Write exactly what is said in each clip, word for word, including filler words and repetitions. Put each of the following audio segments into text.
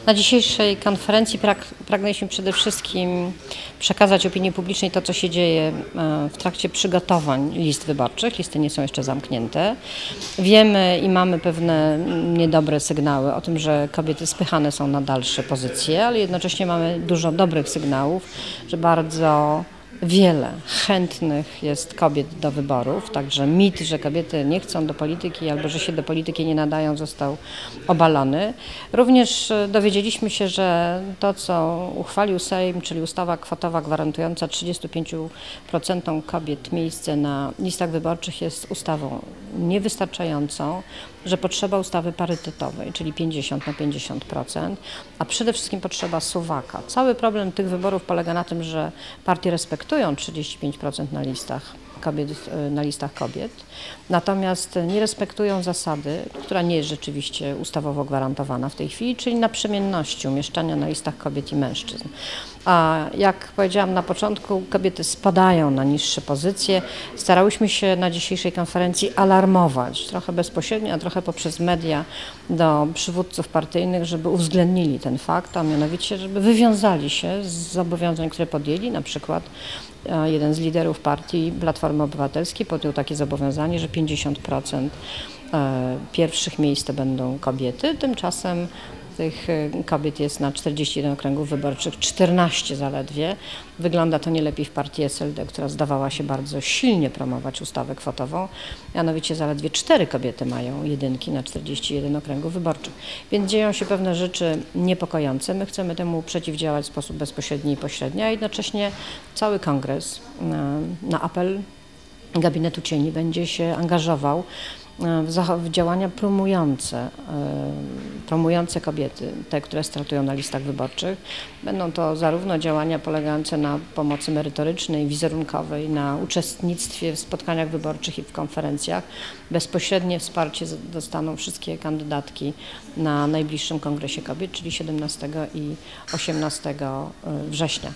Na dzisiejszej konferencji prag pragnęliśmy przede wszystkim przekazać opinii publicznej to, co się dzieje w trakcie przygotowań list wyborczych. Listy nie są jeszcze zamknięte. Wiemy i mamy pewne niedobre sygnały o tym, że kobiety spychane są na dalsze pozycje, ale jednocześnie mamy dużo dobrych sygnałów, że bardzo wiele chętnych jest kobiet do wyborów, także mit, że kobiety nie chcą do polityki albo że się do polityki nie nadają, został obalony. Również dowiedzieliśmy się, że to, co uchwalił Sejm, czyli ustawa kwotowa gwarantująca trzydziestu pięciu procentom kobiet miejsce na listach wyborczych, jest ustawą niewystarczającą, że potrzeba ustawy parytetowej, czyli pięćdziesiąt na pięćdziesiąt procent, a przede wszystkim potrzeba suwaka. Cały problem tych wyborów polega na tym, że partie respektują trzydzieści pięć procent na listach kobiet, na listach kobiet, natomiast nie respektują zasady, która nie jest rzeczywiście ustawowo gwarantowana w tej chwili, czyli naprzemienności umieszczania na listach kobiet i mężczyzn. A jak powiedziałam na początku, kobiety spadają na niższe pozycje. Starałyśmy się na dzisiejszej konferencji alarmować, trochę bezpośrednio, a trochę poprzez media, do przywódców partyjnych, żeby uwzględnili ten fakt, a mianowicie, żeby wywiązali się z zobowiązań, które podjęli. Na przykład jeden z liderów partii Platformy Obywatelskiej podjął takie zobowiązanie, że pięćdziesiąt procent pierwszych miejsc to będą kobiety, tymczasem tych kobiet jest na czterdzieści jeden okręgów wyborczych, czternaście zaledwie. Wygląda to nie lepiej w partii S L D, która zdawała się bardzo silnie promować ustawę kwotową. Mianowicie zaledwie cztery kobiety mają jedynki na czterdzieści jeden okręgów wyborczych. Więc dzieją się pewne rzeczy niepokojące. My chcemy temu przeciwdziałać w sposób bezpośredni i pośredni, a jednocześnie cały kongres na, na apel Gabinetu Cieni będzie się angażował w działania promujące, promujące kobiety, te, które startują na listach wyborczych. Będą to zarówno działania polegające na pomocy merytorycznej, wizerunkowej, na uczestnictwie w spotkaniach wyborczych i w konferencjach. Bezpośrednie wsparcie dostaną wszystkie kandydatki na najbliższym Kongresie Kobiet, czyli siedemnastego i osiemnastego września.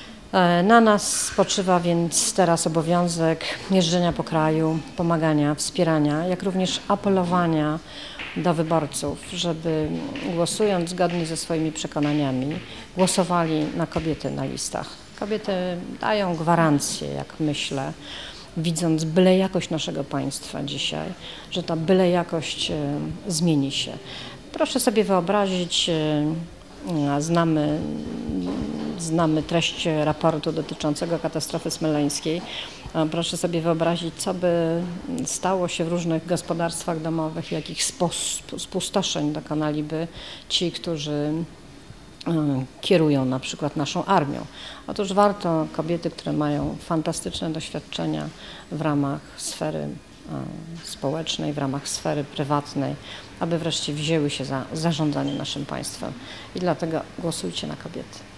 Na nas spoczywa więc teraz obowiązek jeżdżenia po kraju, pomagania, wspierania, jak również apelowania do wyborców, żeby głosując zgodnie ze swoimi przekonaniami, głosowali na kobiety na listach. Kobiety dają gwarancję, jak myślę, widząc byle jakość naszego państwa dzisiaj, że ta byle jakość zmieni się. Proszę sobie wyobrazić, znamy Znamy treść raportu dotyczącego katastrofy smoleńskiej. Proszę sobie wyobrazić, co by stało się w różnych gospodarstwach domowych, jakich spustoszeń dokonaliby ci, którzy kierują na przykład naszą armią. Otóż warto kobiety, które mają fantastyczne doświadczenia w ramach sfery społecznej, w ramach sfery prywatnej, aby wreszcie wzięły się za zarządzanie naszym państwem. I dlatego głosujcie na kobiety.